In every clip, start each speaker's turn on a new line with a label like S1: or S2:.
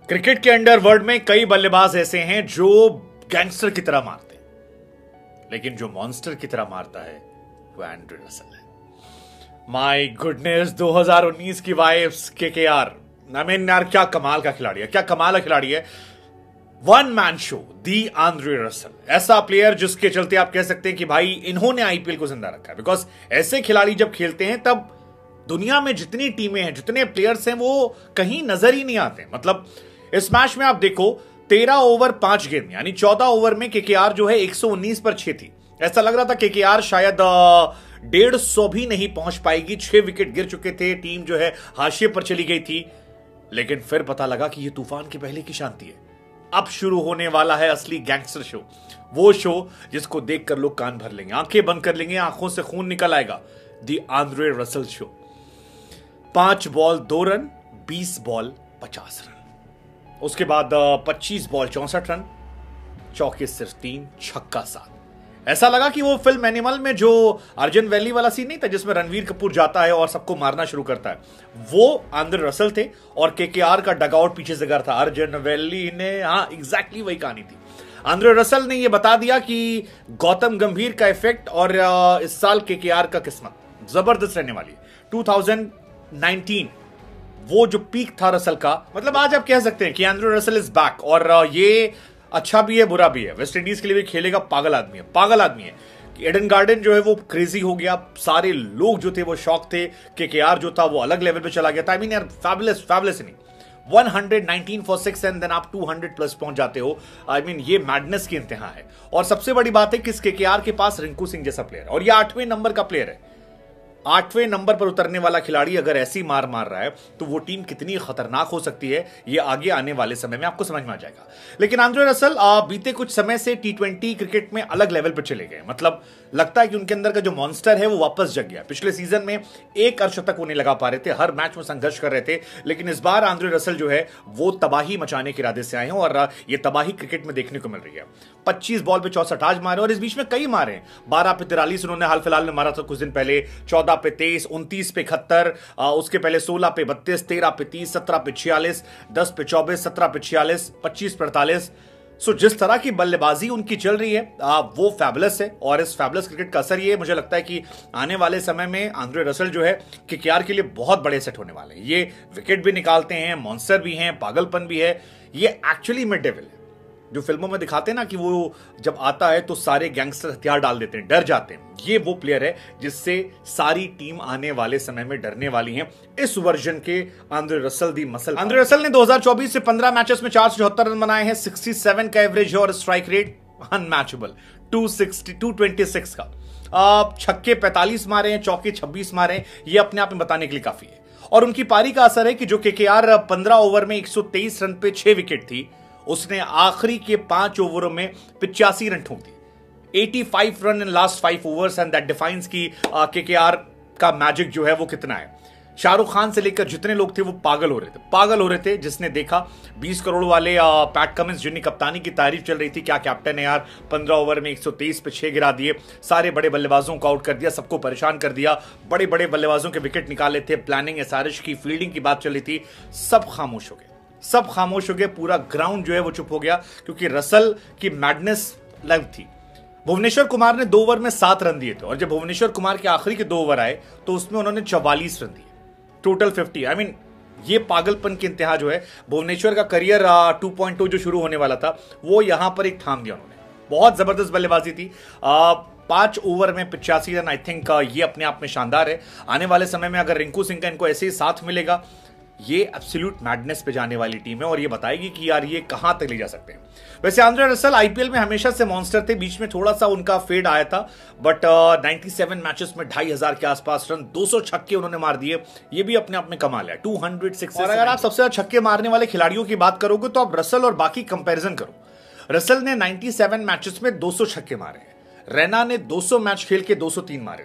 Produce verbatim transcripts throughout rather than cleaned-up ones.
S1: Cricket के underworld में कई बल्लेबाज ऐसे हैं जो गैंगस्टर की तरह मारते हैं, लेकिन जो मॉन्स्टर की तरह मारता है वो एंड्रे रसल है। माय गुडनेस, दो हज़ार उन्नीस की वाइब्स केकेआर। आई मीन यार, क्या कमाल का खिलाड़ी है, क्या कमाल का खिलाड़ी है। One man show, the Andre Russell, ऐसा प्लेयर जिसके चलते आप कह सकते हैं कि भाई इन्होंने आईपीएल को जिंदा रखा है। बिकॉज ऐसे खिलाड़ी जब खेलते हैं तब दुनिया में जितनी टीमें हैं, जितने प्लेयर्स हैं, वो कहीं नजर ही नहीं आते। मतलब इस मैच में आप देखो, तेरह ओवर पांच गेंद यानी चौदह ओवर में केकेआर जो है एक सौ उन्नीस पर छह थी। ऐसा लग रहा था केकेआर शायद डेढ़ सौ भी नहीं पहुंच पाएगी। छह विकेट गिर चुके थे, टीम जो है हाशिए पर चली गई थी। लेकिन फिर पता लगा कि यह तूफान के पहले की शांति है। अब शुरू होने वाला है असली गैंगस्टर शो, वो शो जिसको देखकर लोग कान भर लेंगे, आंखें बंद कर लेंगे, आंखों से खून निकल आएगा। The Andre Russell show. पांच बॉल दो रन, बीस बॉल पचास रन, उसके बाद पच्चीस बॉल चौसठ रन, चौके सिर्फ तीन, छक्का सात। ऐसा लगा कि वो फिल्म एनिमल में जो अर्जुन वैली वाला सीन नहीं था जिसमें रणवीर कपूर जाता है और सबको मारना शुरू करता है, वो एंड्रे रसल थे और केकेआर का डगआउट पीछे से कर था अर्जुन वैली ने। हाँ, एग्जैक्टली वही कहानी थी। एंड्रे रसल ने ये बता दिया कि गौतम गंभीर का इफेक्ट और इस साल केकेआर का किस्मत जबरदस्त रहने वाली है। दो हज़ार उन्नीस वो जो पीक था रसल का, मतलब आज आप कह सकते हैं कि एंड्रे रसल इज बैक। और ये अच्छा भी है, बुरा भी है। वेस्ट इंडीज के लिए भी खेलेगा, पागल आदमी है, पागल आदमी है। एडन गार्डन जो है वो क्रेजी हो गया, सारे लोग जो थे वो शॉक थे। केकेआर जो था वो अलग लेवल पे चला गया था। आई मीन यार, फैबुलस फैबुलस नहीं, एक सौ उन्नीस फॉर सिक्स एंड देन आप दो सौ प्लस पहुंच जाते हो। आई I मीन mean, ये मैडनेस की इंतहा है। और सबसे बड़ी बात है कि इस केकेआर के पास रिंकू सिंह जैसा प्लेयर है और ये आठवें नंबर का प्लेयर है। आठवें नंबर पर उतरने वाला खिलाड़ी अगर ऐसी मार मार रहा है तो वो टीम कितनी खतरनाक हो सकती है, ये आगे आने वाले समय में आपको समझ में आ जाएगा। लेकिन एंड्रे रसल बीते कुछ समय से टी ट्वेंटी क्रिकेट में अलग लेवल पर चले गए। मतलब लगता है कि उनके अंदर का जो मॉन्स्टर है वो वापस जग गया। पिछले सीजन में एक अर्धशतक वो नहीं लगा पा रहे थे, हर मैच में संघर्ष कर रहे थे। लेकिन इस बार एंड्रे रसल जो है वो तबाही मचाने के इरादे से आए हैं और ये तबाही क्रिकेट में देखने को मिल रही है। पच्चीस बॉल पे चौसठ आज मारे और इस बीच में कई मारे। बारह पे तिरालीस उन्होंने हाल फिलहाल में मारा था कुछ दिन पहले, चौदह पे तेईस, उनतीस पे इकहत्तर, उसके पहले सोलह पे बत्तीस, तेरह पे तीस, सत्रह पे छियालीस, दस पे चौबीस, सत्रह पे छियालीस, पच्चीस पे अड़तालीस। सो जिस तरह की बल्लेबाजी उनकी चल रही है आ, वो फैबुलस है। और इस फैबुलस क्रिकेट का असर ये मुझे लगता है कि आने वाले समय में एंड्रे रसल जो है केकेआर के लिए बहुत बड़े सेट होने वाले हैं। ये विकेट भी निकालते हैं, मॉन्स्टर भी हैं, पागलपन भी है। ये एक्चुअली मिड डेविल है। जो फिल्मों में दिखाते हैं ना कि वो जब आता है तो सारे गैंगस्टर हथियार डाल देते हैं, डर जाते हैं, ये वो प्लेयर है जिससे सारी टीम आने वाले समय में डरने वाली है। इस वर्जन के Andre Russell the muscle. Andre Russell ने दो हज़ार चौबीस से पंद्रह मैचेस में चार सौ चौहत्तर रन बनाए हैं, सड़सठ का एवरेज है और स्ट्राइक रेट अनमैचेबल दो सौ साठ, दो सौ छब्बीस का। छक्के पैंतालीस मारे हैं, चौके छब्बीस मारे हैं, ये अपने आप में बताने के लिए काफी है। और उनकी पारी का असर है कि जो केकेआर पंद्रह ओवर में एक सौ तेईस रन पे छह विकेट थी, उसने आखिरी के पांच ओवरों में पिचासी रन ठोक दिए। पचासी run in last five overs and that defines की केकेआर का मैजिक जो है वो कितना है। शाहरुख खान से लेकर जितने लोग थे वो पागल हो रहे थे, पागल हो रहे थे। जिसने देखा बीस करोड़ वाले आ, पैट कमिंस जिनकी कप्तानी की तारीफ चल रही थी, क्या कैप्टन है यार, पंद्रह ओवर में एक सौ तेईस पे छह गिरा दिए, सारे बड़े बल्लेबाजों को आउट कर दिया, सबको परेशान कर दिया, बड़े बड़े बल्लेबाजों के विकेट निकाले थे, प्लानिंग एसआरएच की, फील्डिंग की बात चल रही थी। सब खामोश हो गए, सब खामोश हो गए, पूरा ग्राउंड जो है वो चुप हो गया क्योंकि रसल की मैडनेस लग थी। भुवनेश्वर कुमार ने दो ओवर में सात रन दिए थे और जब भुवनेश्वर कुमार के आखिरी के दो ओवर आए तो उसमें उन्होंने चौवालीस रन दिए, टोटल पचास। आई मीन ये पागलपन की इंतहा जो है, भुवनेश्वर का करियर टू पॉइंट टू जो शुरू होने वाला था वो यहां पर एक थाम दिया उन्होंने। बहुत जबरदस्त बल्लेबाजी थी। आ, पांच ओवर में पिचासी रन, आई थिंक ये अपने आप में शानदार है। आने वाले समय में अगर रिंकू सिंह का इनको ऐसे ही साथ मिलेगा, ये एब्सोल्यूट मैडनेस पे जाने वाली टीम है और ये बताएगी कि यार ये कहां तक ले जा सकते हैं। वैसे एंड्रे रसल आईपीएल में हमेशा से मॉन्स्टर थे, बीच में थोड़ा सा उनका फेड आया था, बट सत्तानवे मैचेस में ढाई हजार के आसपास रन, दो सौ छक्के उन्होंने मार दिए, ये भी अपने आप में कमाल है। दो सौ छह। और अगर आप सबसे ज्यादा छक्के मारने वाले खिलाड़ियों की बात करोगे तो आप रसल और बाकी कंपेरिजन करो। रसल ने सत्तानवे मैचेस में दो सौ छक्के मारे हैं, रैना ने दो सौ मैच खेल के दो सौ तीन मारे थे,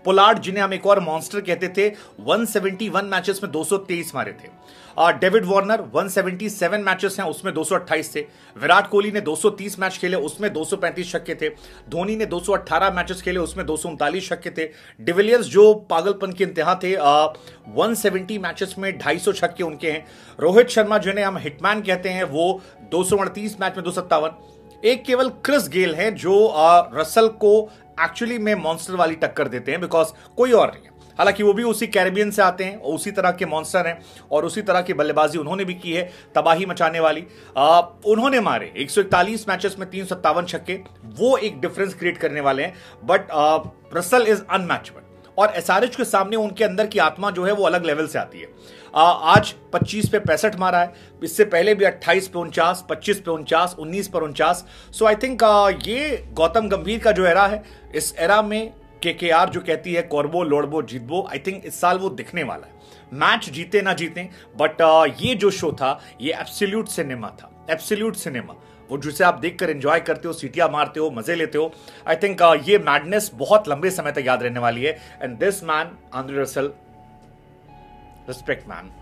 S1: पोलार्ड, जिन्हें हम एक और मॉन्स्टर कहते थे, एक सौ इकहत्तर मैचेस में दो सौ तेईस मारे थे। डेविड वार्नर एक सौ सतहत्तर मैचेस हैं, उसमें दो सौ अट्ठाईस थे। विराट कोहली ने दो सौ तीस मैच खेले, उसमें दो सौ पैंतीस छक्के थे। धोनी ने दो सौ अठारह मैचेस खेले, उसमें दो सौ उनतालीस छक्के थे। डिविलियर्स जो पागलपन की इंतहा थे, एक सौ सत्तर मैचेस में दो सौ पचास छक्के उनके हैं। रोहित शर्मा, जिन्हें हम हिटमैन कहते हैं, वो दो सौ अड़तीस मैच में दो सौ सत्तावन। एक केवल क्रिस गेल है जो आ, रसल को एक्चुअली में मॉन्स्टर वाली टक्कर देते हैं, बिकॉज कोई और नहीं है। हालांकि वो भी उसी कैरेबियन से आते हैं, उसी तरह के मॉन्स्टर हैं और उसी तरह की बल्लेबाजी उन्होंने भी की है, तबाही मचाने वाली। आ, उन्होंने मारे एक सौ इकतालीस मैचेस में तीन सौ सत्तावन छक्के, वो एक डिफरेंस क्रिएट करने वाले हैं। बट रसल इज अनमैचेबल और एसआरएच के सामने उनके अंदर की आत्मा जो है वो अलग लेवल से आती है। आ, आज पच्चीस पे पैंसठ मारा है, इससे पहले भी अट्ठाईस पे उनचास, पच्चीस पे उनचास, उन्नीस पर उनचास। सो आई थिंक ये गौतम गंभीर का जो एरा है, इस एरा में केकेआर जो कहती है कॉर्बो लोड़बो जीतबो, आई थिंक इस साल वो दिखने वाला है। मैच जीते ना जीते, बट ये जो शो था ये एब्सोल्यूट सिनेमा था, एब्सोल्यूट सिनेमा, वो जिसे आप देखकर एंजॉय करते हो, सीटियां मारते हो, मजे लेते हो। आई थिंक uh, ये मैडनेस बहुत लंबे समय तक याद रहने वाली है। And this man, Andre Russell, respect man.